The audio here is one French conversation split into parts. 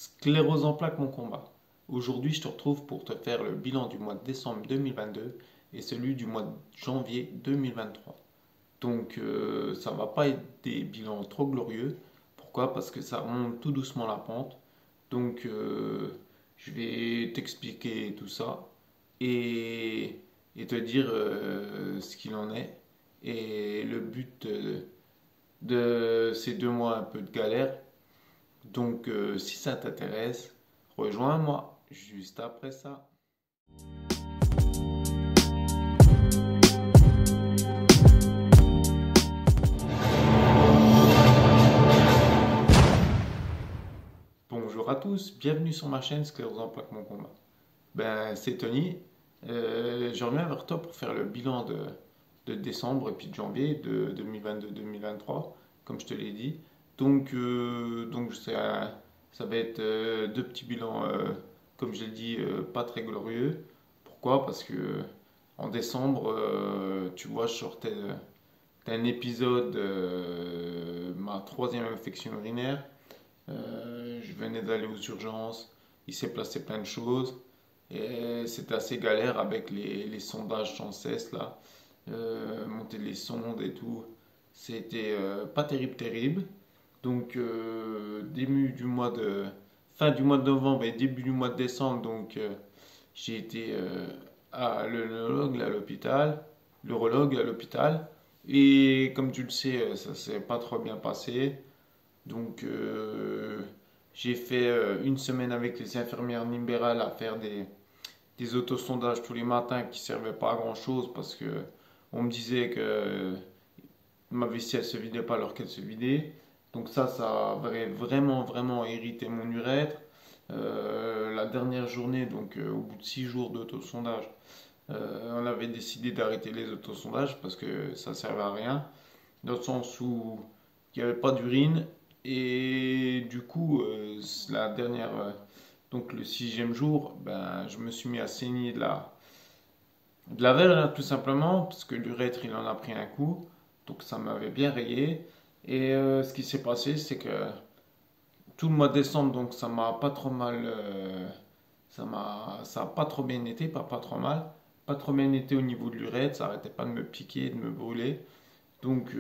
Sclérose en plaques, mon combat. Aujourd'hui, je te retrouve pour te faire le bilan du mois de décembre 2022 et celui du mois de janvier 2023. Donc, ça va pas être des bilans trop glorieux. Pourquoi? Parce que ça remonte tout doucement la pente. Donc, je vais t'expliquer tout ça et, et te dire ce qu'il en est. Et le but de ces 2 mois un peu de galère. Donc, si ça t'intéresse, rejoins-moi juste après ça. Bonjour à tous, bienvenue sur ma chaîne Sclérose en plaques mon combat. Ben, c'est Tony. Je reviens vers toi pour faire le bilan de décembre et puis de janvier de 2022-2023, comme je te l'ai dit. Donc ça va être deux petits bilans, comme je l'ai dit, pas très glorieux. Pourquoi? Parce que en décembre, tu vois, je sortais d'un épisode, ma troisième infection urinaire. Je venais d'aller aux urgences, il s'est passé plein de choses. Et c'était assez galère avec les sondages sans cesse là, monter les sondes et tout. C'était pas terrible, terrible. Donc fin du mois de novembre et début du mois de décembre, donc j'ai été à l'urologue à l'hôpital. Et comme tu le sais, ça s'est pas trop bien passé. Donc j'ai fait une semaine avec les infirmières libérales à faire des autosondages tous les matins qui servaient pas à grand chose parce que on me disait que ma vessie elle se vidait pas alors qu'elle se vidait. Donc ça avait vraiment vraiment irrité mon urètre. La dernière journée, donc au bout de 6 jours d'autosondage, on avait décidé d'arrêter les autosondages parce que ça servait à rien, dans le sens où il n'y avait pas d'urine et du coup la dernière donc le 6e jour, ben, je me suis mis à saigner de la verge, hein, tout simplement, parce que l'urètre, il en a pris un coup. Donc ça m'avait bien rayé. Et ce qui s'est passé, c'est que tout le mois de décembre, donc ça m'a pas trop mal, ça a pas trop bien été, pas trop mal. Pas trop bien été au niveau de l'urètre, ça arrêtait pas de me piquer, de me brûler. Donc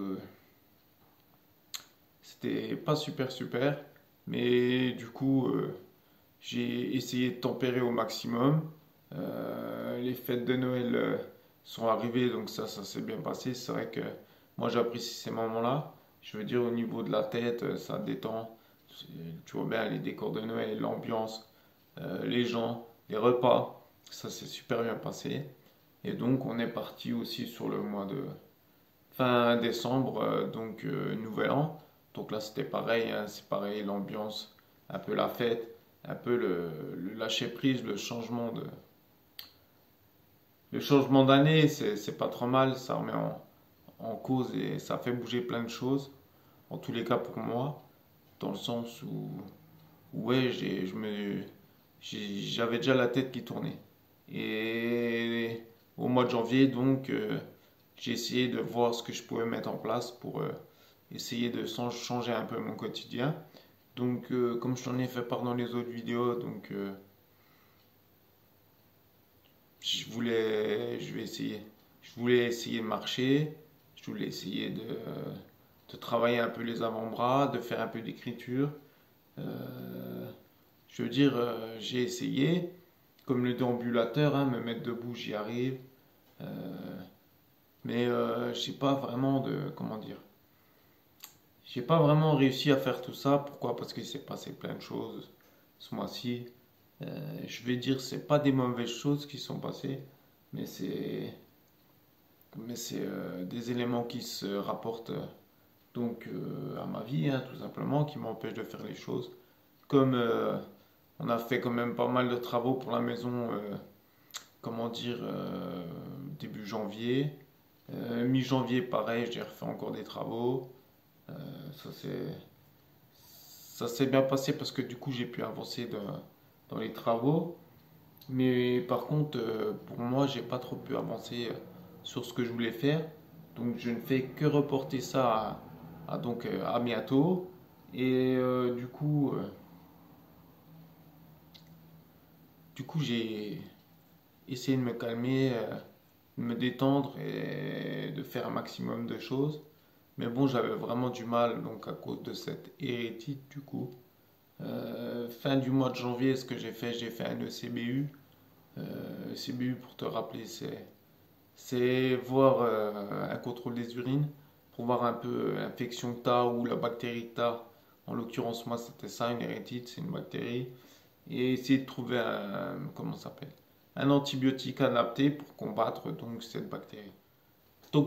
c'était pas super super. Mais du coup, j'ai essayé de tempérer au maximum. Les fêtes de Noël sont arrivées, donc ça s'est bien passé. C'est vrai que moi j'apprécie ces moments-là. Je veux dire, au niveau de la tête, ça détend. Tu vois bien les décors de Noël, l'ambiance, les gens, les repas. Ça s'est super bien passé. Et donc on est parti aussi sur le mois de fin décembre, donc Nouvel An. Donc là c'était pareil, hein, c'est pareil, l'ambiance, un peu la fête, un peu le lâcher prise, le changement d'année, c'est pas trop mal, ça remet en cause et ça fait bouger plein de choses. En tous les cas pour moi, dans le sens où ouais, j'avais déjà la tête qui tournait. Et au mois de janvier, donc, j'ai essayé de voir ce que je pouvais mettre en place pour essayer de changer un peu mon quotidien. Donc, comme je t'en ai fait part dans les autres vidéos, donc je voulais essayer de marcher, je voulais essayer de travailler un peu les avant-bras, de faire un peu d'écriture. Je veux dire, j'ai essayé, comme le déambulateur, hein, me mettre debout, j'y arrive. Euh, mais je sais pas vraiment comment dire. J'ai pas vraiment réussi à faire tout ça. Pourquoi? Parce qu'il s'est passé plein de choses ce mois-ci. Je vais dire, c'est pas des mauvaises choses qui sont passées, mais c'est des éléments qui se rapportent donc à ma vie, hein, tout simplement, qui m'empêchent de faire les choses. Comme on a fait quand même pas mal de travaux pour la maison, comment dire, début janvier. Mi-janvier, pareil, j'ai refait encore des travaux. Euh, ça s'est ça s'est bien passé parce que du coup j'ai pu avancer dans les travaux. Mais par contre, pour moi, j'ai pas trop pu avancer sur ce que je voulais faire. Donc je ne fais que reporter ça à bientôt. Et du coup, Du coup, j'ai essayé de me calmer, de me détendre et de faire un maximum de choses. Mais bon, j'avais vraiment du mal, donc à cause de cette hérétite, du coup. Fin du mois de janvier, ce que j'ai fait un ECBU. ECBU, pour te rappeler, c'est voir un contrôle des urines pour voir un peu l'infection que tu as ou la bactérie que tu as. En l'occurrence, moi, c'était ça, une hérétite, c'est une bactérie. Et essayer de trouver comment ça s'appelle? Un antibiotique adapté pour combattre donc cette bactérie. Donc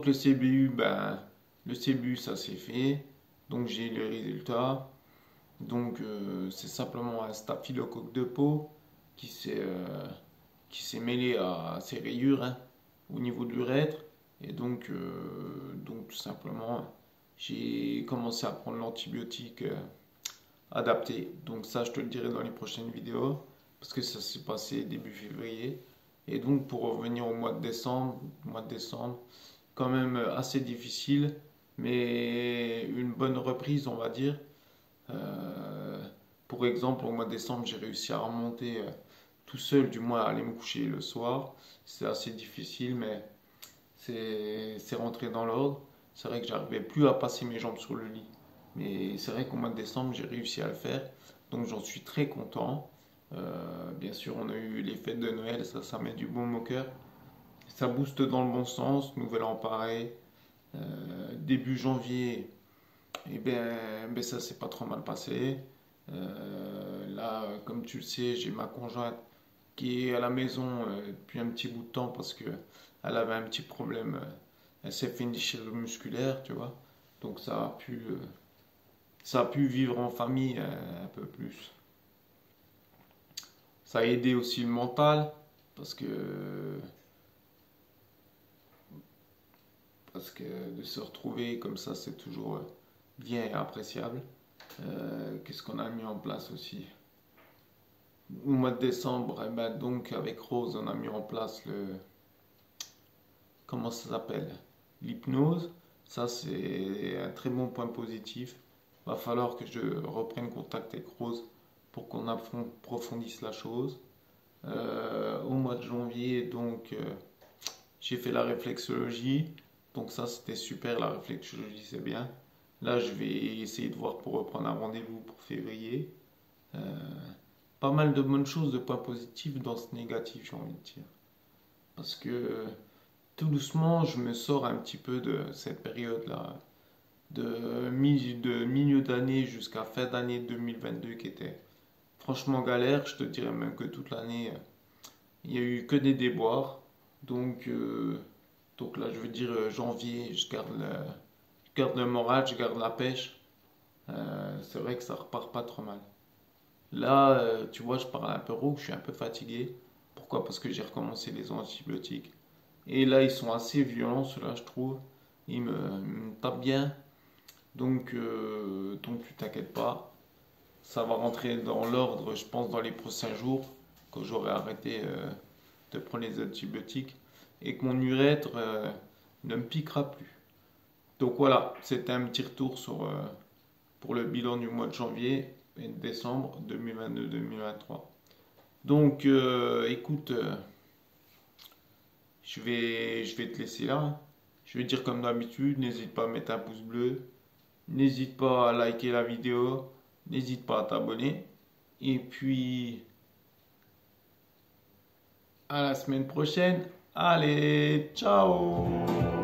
le CBU, ça s'est fait. Donc j'ai eu les résultats. Donc c'est simplement un staphylocoque de peau qui s'est qui s'est mêlé à ces rayures, hein, au niveau de l'urètre. Et donc tout simplement, j'ai commencé à prendre l'antibiotique adapté. Donc ça, je te le dirai dans les prochaines vidéos, parce que ça s'est passé début février. Et donc pour revenir au mois de décembre, quand même assez difficile, mais une bonne reprise, on va dire. Euh, pour exemple, au mois de décembre, j'ai réussi à remonter tout seul, du moins à aller me coucher le soir. C'est assez difficile, mais c'est rentré dans l'ordre. C'est vrai que j'arrivais plus à passer mes jambes sur le lit. Mais c'est vrai qu'au mois de décembre, j'ai réussi à le faire. Donc j'en suis très content. Bien sûr, on a eu les fêtes de Noël, ça met du baume au cœur. Ça booste dans le bon sens, nouvel an pareil. Début janvier, ben ça s'est pas trop mal passé. Là, comme tu le sais, j'ai ma conjointe qui est à la maison depuis un petit bout de temps parce que elle avait un petit problème. Elle s'est fait une déchirure musculaire, tu vois. Donc ça a pu vivre en famille un peu plus. Ça a aidé aussi le mental parce que de se retrouver comme ça, c'est toujours bien et appréciable. Qu'est-ce qu'on a mis en place aussi? Au mois de décembre, eh ben, donc avec Rose, on a mis en place comment ça s'appelle? L'hypnose. Ça, c'est un très bon point positif. Va falloir que je reprenne contact avec Rose pour qu'on approfondisse la chose. Au mois de janvier, donc, j'ai fait la réflexologie. Donc ça, c'était super, la réflexologie, c'est bien. Là, je vais essayer de voir pour reprendre un rendez-vous pour février. Euh, Pas mal de bonnes choses, de points positifs dans ce négatif, j'ai envie de dire. Parce que tout doucement, je me sors un petit peu de cette période-là, de milieu d'année jusqu'à fin d'année 2022 qui était franchement galère. Je te dirais même que toute l'année, il n'y a eu que des déboires. Donc, donc là, je veux dire, janvier, je garde le moral, je garde la pêche. C'est vrai que ça repart pas trop mal. Là, tu vois, je parle un peu rauque, je suis un peu fatigué. Pourquoi? Parce que j'ai recommencé les antibiotiques. Et là, ils sont assez violents, ceux-là, je trouve. Ils me tapent bien. Donc tu t'inquiètes pas. Ça va rentrer dans l'ordre, je pense, dans les prochains jours, quand j'aurai arrêté de prendre les antibiotiques et que mon urètre ne me piquera plus. Donc voilà, c'était un petit retour pour le bilan du mois de janvier et de décembre 2022-2023. Donc écoute, je vais te laisser là. Je vais dire comme d'habitude, n'hésite pas à mettre un pouce bleu, n'hésite pas à liker la vidéo, n'hésite pas à t'abonner. Et puis à la semaine prochaine. Allez, ciao!